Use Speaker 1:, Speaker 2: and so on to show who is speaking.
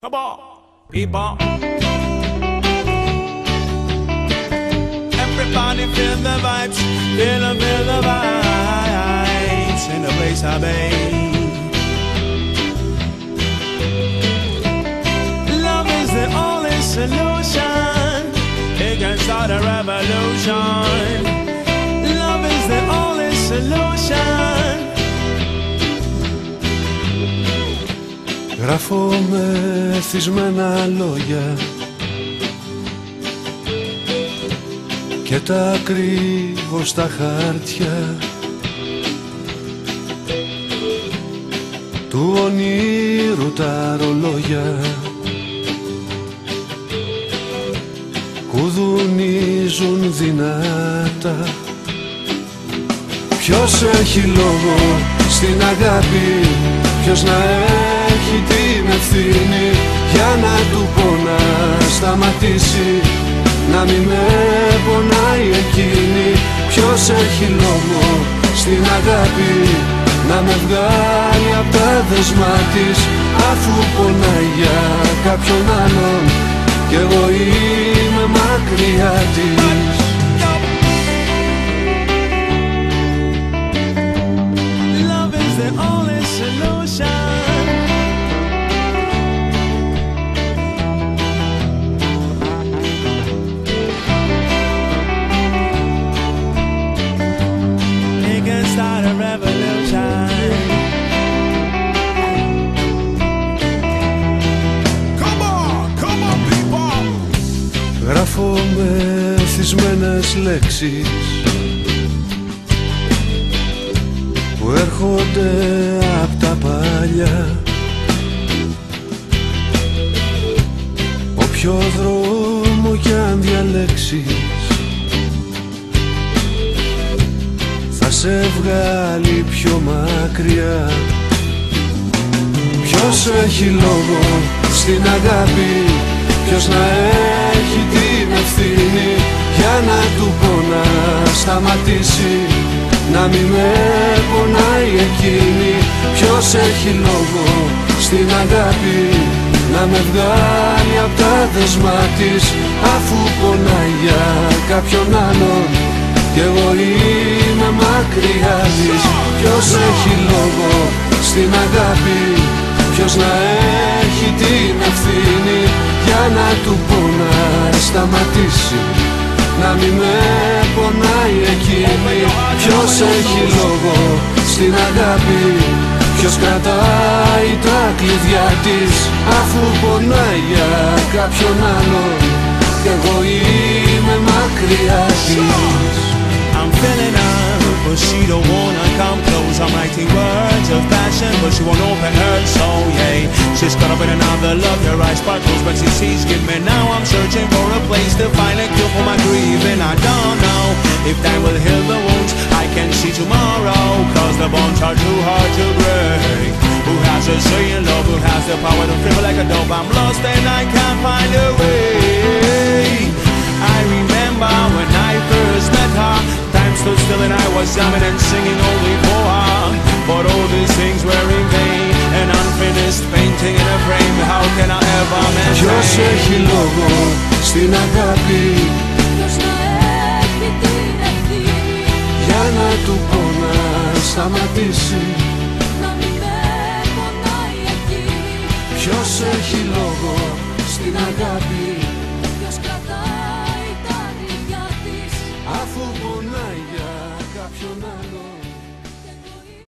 Speaker 1: Come on, people. Everybody feel the vibes, feel the vibes in the place I be. Love is the only solution. It can start a revolution. Love is the only solution.
Speaker 2: Γράφω με εθισμένα λόγια και τα κρύβω στα χάρτια του ονείρου τα ρολόγια κουδουνίζουν δυνατά. Ποιος έχει λόγο στην αγάπη, ποιος να έχει την ευθύνη για να του πω να σταματήσει, να μην με πονάει εκείνη. Ποιος έχει λόγο στην αγάπη να με βγάλει απ' τα δεσμά της, αφού πονάει για κάποιον άλλον κι εγώ είμαι μακριά της.
Speaker 1: Love is the only solution. It can start a revolution. Come on people.
Speaker 2: Γράφω με θυσμένες λέξεις που έρχονται απ' τα παλιά. Όποιο δρόμο κι αν διαλέξεις θα σε βγάλει πιο μακριά. Ποιος έχει λόγο στην αγάπη, ποιος να έχει την ευθύνη για να του πω να σταματήσει, να μην με πονάει εκείνη. Ποιος έχει λόγο στην αγάπη να με βγάλει απ' τα δεσμά της, αφού πονάει για κάποιον άλλον κι εγώ είμαι μακριά της. Ποιος έχει λόγο στην αγάπη, ποιος να έχει την ευθύνη για να του πω να σταματήσει, να μην με πονάει εκείνη. Ποιος έχει λόγο στην αγάπη, ποιος κρατάει τα κλειδιά της, αφού πονάει για κάποιον άλλον κι εγώ είμαι μακριά της.
Speaker 1: I'm filling up, but she don't wanna come close. I'm writing words of passion, but she won't open her soul, yeah. She's caught up in another love, her eyes sparkles, but she sees skin me. Now I'm searching for a place to find a cure for my grieving. I don't know if time will heal the wounds. I can see tomorrow, cause the bonds are too hard to break. Who has a say in love, who has the power to feel like a dove? I'm lost and I can't find a way. I remember when I first met her, time stood still and I was jamming and singing only for her. But all these things were in vain, an unfinished painting in a frame. How can I ever maintain?
Speaker 2: Ποιος έχει λόγο στην αγάπη,
Speaker 3: Ποιος να έχει την ευθύνη
Speaker 2: για να του πω να σταματήσει,
Speaker 3: να μην με πονάει εκείνη.
Speaker 2: ποιος έχει λόγο στην αγάπη,